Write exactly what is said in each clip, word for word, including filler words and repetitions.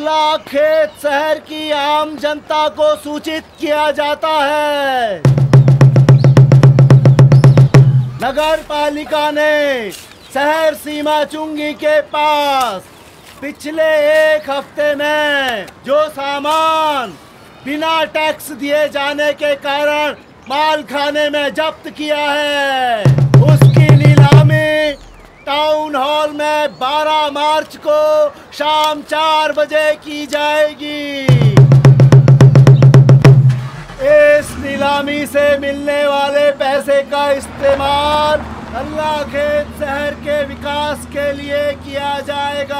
अगला खेत शहर की आम जनता को सूचित किया जाता है। नगर पालिका ने शहर सीमा चुंगी के पास पिछले एक हफ्ते में जो सामान बिना टैक्स दिए जाने के कारण माल खाने में जब्त किया है, उसकी नीलामी टाउन हॉल में बारह मार्च को शाम चार बजे की जाएगी। इस नीलामी से मिलने वाले पैसे का इस्तेमाल अल्लाह खेत शहर के विकास के लिए किया जाएगा।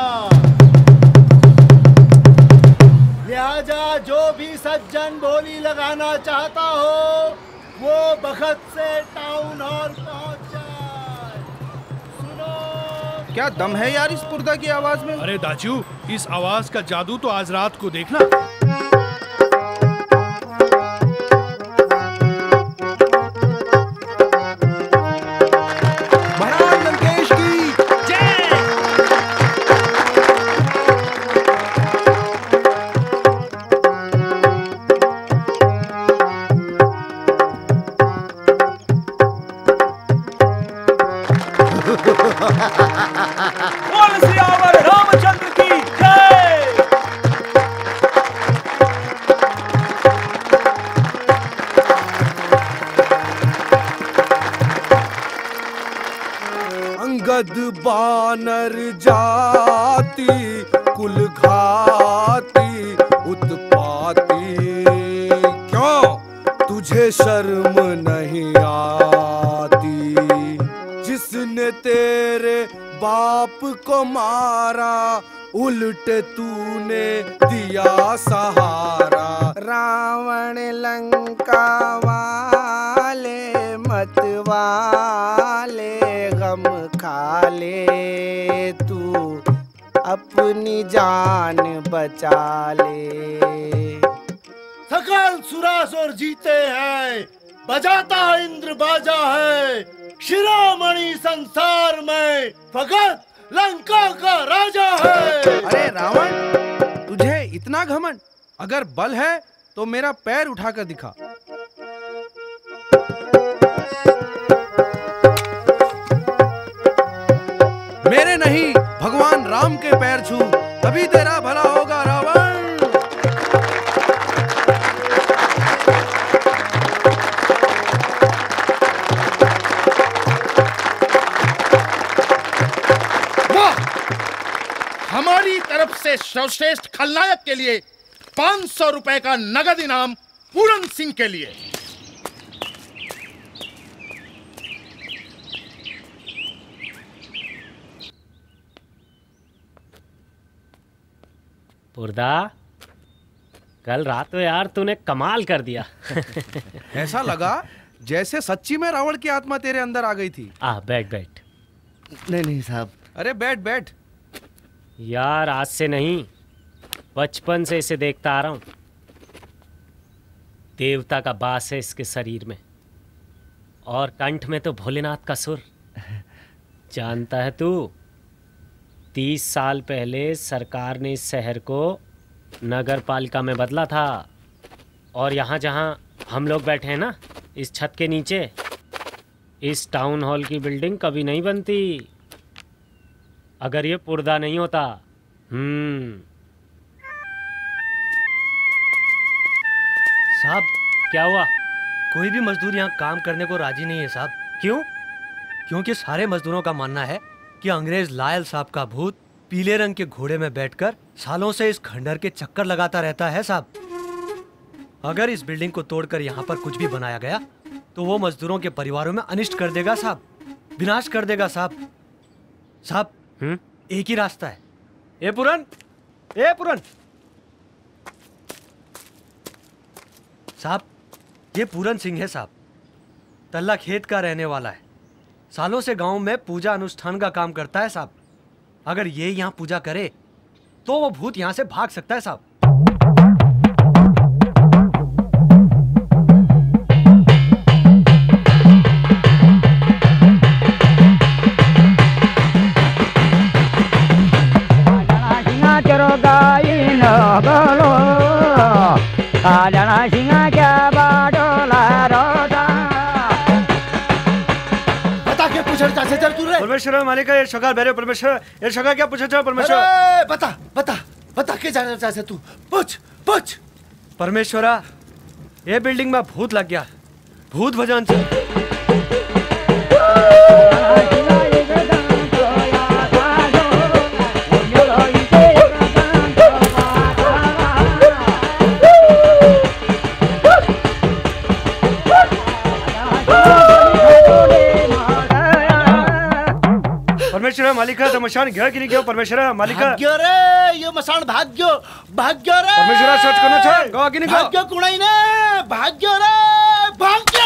लिहाजा जो भी सज्जन बोली लगाना चाहता हो वो बखत से टाउन हॉल पहुंच जाए। सुनो, क्या दम है यार इस पुर्दा की आवाज में? अरे दाजू, इस आवाज का जादू तो आज रात को देखना। महाराज लंकेश की जय। बोल सियावर रामचंद्र की जय। अंगद बानर जाति कुल घाती उत्पाती, क्यों तुझे शर्म नहीं आती? जिसने तेरे बाप को मारा उल्ट तूने दिया सहारा। रावण लंका वाले मत वाले गम खा ले, तू अपनी जान बचा ले। सकल सुरासुर जीते हैं, बजाता इंद्र बाजा है, शिरोमणि संसार में फकत लंका का राजा है। अरे रावण, तुझे इतना घमंड? अगर बल है तो मेरा पैर उठाकर दिखा। मेरे नहीं, भगवान राम के पैर छू, तभी तेरा भला होगा रावण। हमारी तरफ से सर्वश्रेष्ठ खलनायक के लिए पांच सौ रुपए का नगद इनाम पूरन सिंह के लिए। पुर्दा, कल रात में यार तूने कमाल कर दिया। ऐसा लगा जैसे सच्ची में रावण की आत्मा तेरे अंदर आ गई थी। आ बैठ बैठ। नहीं नहीं साहब। अरे बैठ बैठ। यार आज से नहीं, बचपन से इसे देखता आ रहा हूं। देवता का बास है इसके शरीर में और कंठ में तो भोलेनाथ का सुर। जानता है तू, तीस साल पहले सरकार ने इस शहर को नगर पालिका में बदला था और यहाँ जहाँ हम लोग बैठे हैं ना, इस छत के नीचे, इस टाउन हॉल की बिल्डिंग कभी नहीं बनती अगर ये पुर्दा नहीं होता। हम्म साहब, क्या हुआ? कोई भी मजदूर यहाँ काम करने को राजी नहीं है साहब। क्यों? क्योंकि सारे मजदूरों का मानना है कि अंग्रेज लायल साहब का भूत पीले रंग के घोड़े में बैठकर सालों से इस खंडर के चक्कर लगाता रहता है साहब। अगर इस बिल्डिंग को तोड़कर यहाँ पर कुछ भी बनाया गया तो वो मजदूरों के परिवारों में अनिष्ट कर देगा साहब, विनाश कर देगा साहब। साहब, हम्म एक ही रास्ता है। ए पुरन, ए पुरन साहब, ये पूरन सिंह है साहब, तल्ला खेत का रहने वाला है। सालों से गांव में पूजा अनुष्ठान का काम करता है साहब। अगर ये यहाँ पूजा करे तो वो भूत यहाँ से भाग सकता है साहब। चरो गाई परमेश्वर चाचा चल तू रे परमेश्वर मालिक ये शगा बेरे परमेश्वर ये शगा क्या पूछा चाहो परमेश्वर अरे बता बता बता के जाना चाहते तू पूछ पूछ परमेश्वरा ये बिल्डिंग में भूत लग गया भूत भजन से परमेश्वर मालिका तो मशान घेर की नहीं क्यों परमेश्वर मालिका भाग्य रे ये मसान भाग्य भाग्य रे परमेश्वर सच करना चाहे गवा की नहीं भाग्य कुणाई ने भाग्य रे भाग्य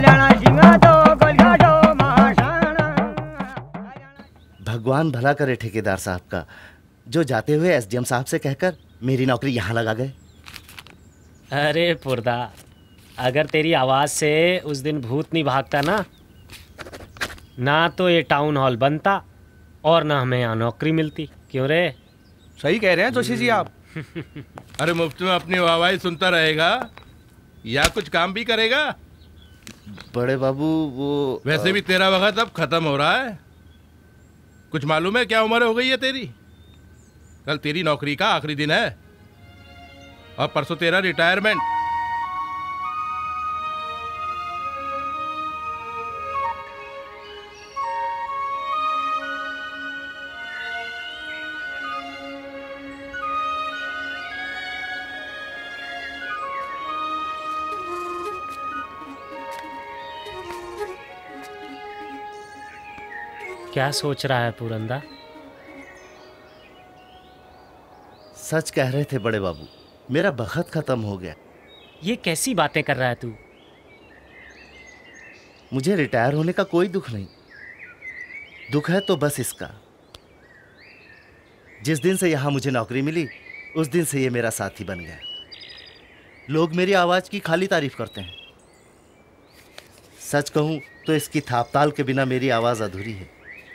भगवान भला करे ठेकेदार साहब का जो जाते हुए एसडीएम साहब से कहकर मेरी नौकरी यहाँ लगा गए। अरे पुरदा अगर तेरी आवाज से उस दिन भूत नहीं भागता ना ना तो ये टाउन हॉल बनता और ना हमें यहाँ नौकरी मिलती। क्यों रे? सही कह रहे हैं जोशी जी आप। अरे मुफ्त में अपनी वाहवाही सुनता रहेगा या कुछ काम भी करेगा? बड़े बाबू वो वैसे भी तेरा वक्त अब खत्म हो रहा है। कुछ मालूम है क्या उम्र हो गई है तेरी? कल तेरी नौकरी का आखिरी दिन है और परसों तेरा रिटायरमेंट। क्या सोच रहा है पुरंदा? सच कह रहे थे बड़े बाबू, मेरा बखत खत्म हो गया। ये कैसी बातें कर रहा है तू? मुझे रिटायर होने का कोई दुख नहीं, दुख है तो बस इसका, जिस दिन से यहां मुझे नौकरी मिली उस दिन से ये मेरा साथी बन गया। लोग मेरी आवाज की खाली तारीफ करते हैं। सच कहूं तो इसकी थापताल के बिना मेरी आवाज अधूरी है,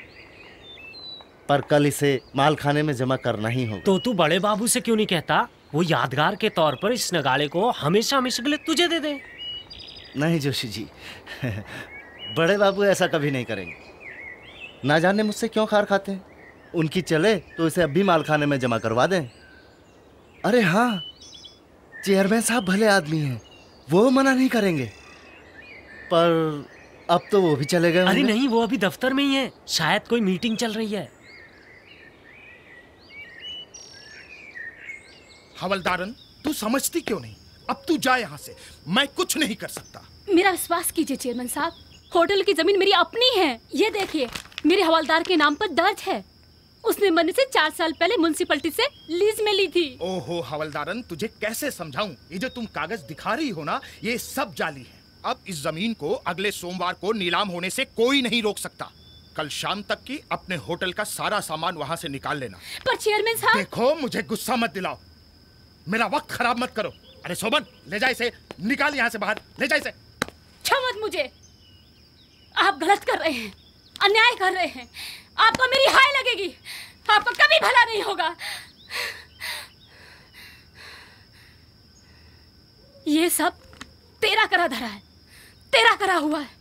पर कल इसे माल खाने में जमा करना ही होगा। तो तू बड़े बाबू से क्यों नहीं कहता वो यादगार के तौर पर इस नगाड़े को हमेशा हमेशा के लिए तुझे दे दे? नहीं जोशी जी, बड़े बाबू ऐसा कभी नहीं करेंगे। ना जाने मुझसे क्यों खार खाते हैं। उनकी चले तो इसे अब भी माल खाने में जमा करवा दें। अरे हाँ, चेयरमैन साहब भले आदमी हैं, वो मना नहीं करेंगे, पर अब तो वो भी चले गए। अरे नहीं, वो अभी दफ्तर में ही है, शायद कोई मीटिंग चल रही है। हवलदारन, तू समझती क्यों नहीं? अब तू जा यहाँ से, मैं कुछ नहीं कर सकता। मेरा विश्वास कीजिए चेयरमैन साहब, होटल की जमीन मेरी अपनी है। ये देखिए, मेरे हवलदार के नाम पर दर्ज है। उसने मरने से चार साल पहले म्युनिसिपैलिटी से लीज में ली थी। ओहो हवलदारन, तुझे कैसे समझाऊं? ये जो तुम कागज दिखा रही हो ना, ये सब जाली है। अब इस जमीन को अगले सोमवार को नीलाम होने से कोई नहीं रोक सकता। कल शाम तक की अपने होटल का सारा सामान वहाँ से निकाल लेना। पर चेयरमैन साहब, देखो मुझे गुस्सा मत दिलाओ, मेरा वक्त खराब मत करो। अरे शोभन, ले जा इसे, निकाल यहाँ से बाहर, ले जा इसे। छो मत मुझे, आप गलत कर रहे हैं, अन्याय कर रहे हैं। आपको मेरी हाय लगेगी, आपको कभी भला नहीं होगा। ये सब तेरा करा धरा है, तेरा करा हुआ है।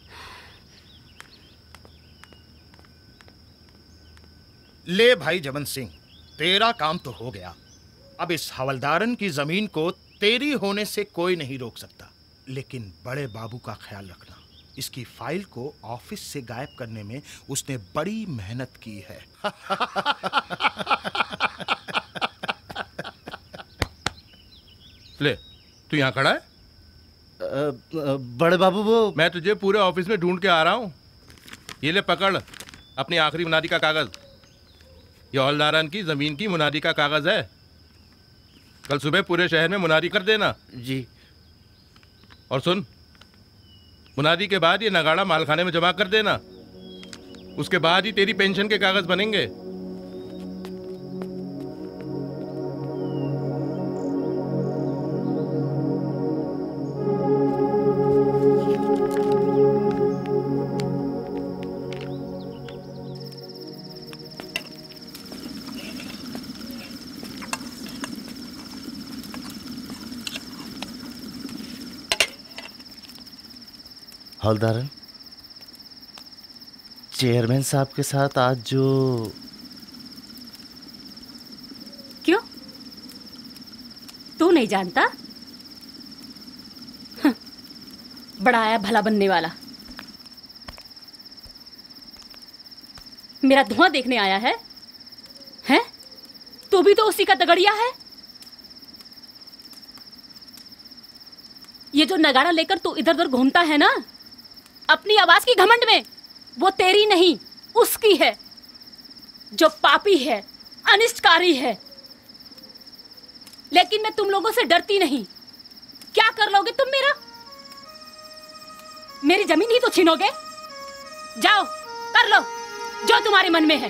ले भाई जमन सिंह, तेरा काम तो हो गया। अब इस हवलदारन की जमीन को तेरी होने से कोई नहीं रोक सकता, लेकिन बड़े बाबू का ख्याल रखना, इसकी फाइल को ऑफिस से गायब करने में उसने बड़ी मेहनत की है। ले, तू यहाँ खड़ा है? बड़े बाबू वो मैं तुझे पूरे ऑफिस में ढूंढ के आ रहा हूँ। ये ले पकड़ अपनी आखिरी मुनादी का कागज। ये हवलदारन की जमीन की मुनादी का कागज है। कल सुबह पूरे शहर में मुनादी कर देना। जी। और सुन, मुनादी के बाद ये नगाड़ा मालखाने में जमा कर देना। उसके बाद ही तेरी पेंशन के कागज बनेंगे। हवलदारन, चेयरमैन साहब के साथ आज जो क्यों? तू नहीं जानता? हं, बड़ा आया भला बनने वाला। मेरा धुआं देखने आया है? हैं? तू भी तो उसी का दगड़िया है। ये जो नगाड़ा लेकर तू इधर उधर घूमता है ना, अपनी आवाज की घमंड में, वो तेरी नहीं उसकी है, जो पापी है, अनिष्टकारी है। लेकिन मैं तुम लोगों से डरती नहीं। क्या कर लोगे तुम मेरा? मेरी जमीन ही तो छीनोगे। जाओ कर लो जो तुम्हारे मन में है।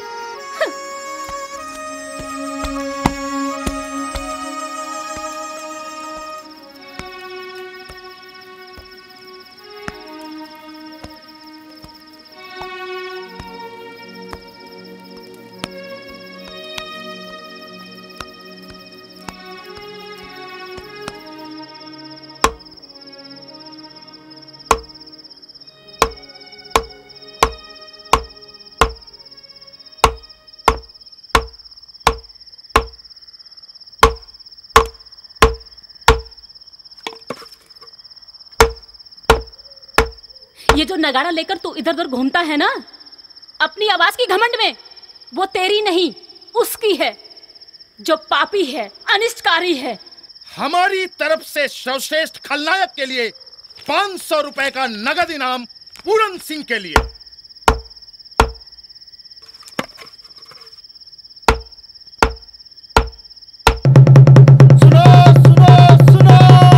ये जो नगाड़ा लेकर तू इधर उधर घूमता है ना, अपनी आवाज की घमंड में, वो तेरी नहीं उसकी है, जो पापी है, अनिष्टकारी है। हमारी तरफ से सर्वश्रेष्ठ खलनायक के लिए पांच सौ रुपए का नगद इनाम पूरन सिंह के लिए। सुनो सुनो सुनो,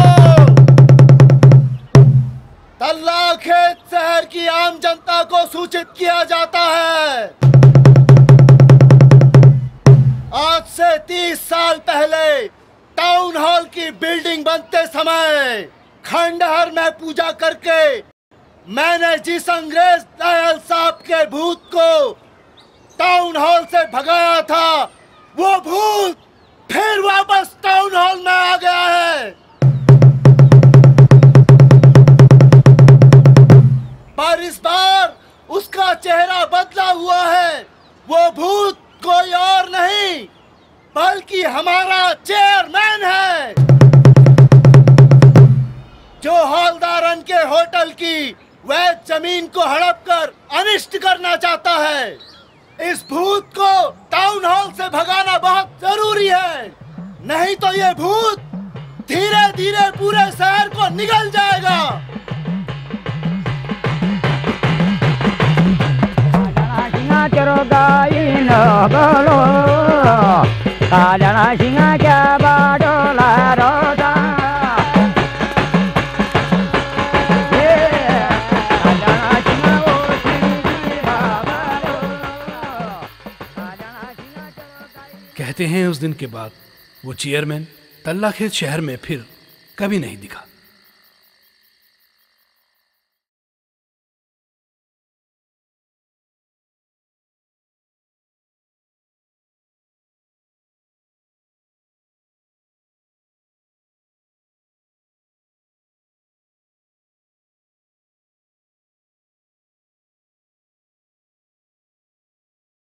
तल्लाखेत शहर की आम जनता को सूचित किया जाता है, आज से तीस साल पहले टाउन हॉल की बिल्डिंग बनते समय खंडहर में पूजा करके मैंने जिस अंग्रेज लायल साहब के भूत को टाउन हॉल से भगाया था, वो भूत फिर वापस टाउन हॉल में आ गया है। पर इस बार उसका चेहरा बदला हुआ है। वो भूत कोई और नहीं बल्कि हमारा चेयरमैन है, जो हॉलदारन के होटल की वह जमीन को हड़प कर अनिष्ट करना चाहता है। इस भूत को टाउन हॉल से भगाना बहुत जरूरी है, नहीं तो ये भूत धीरे धीरे पूरे शहर को निगल जाएगा। कहते हैं उस दिन के बाद वो चेयरमैन तल्लाखेत शहर में फिर कभी नहीं दिखा।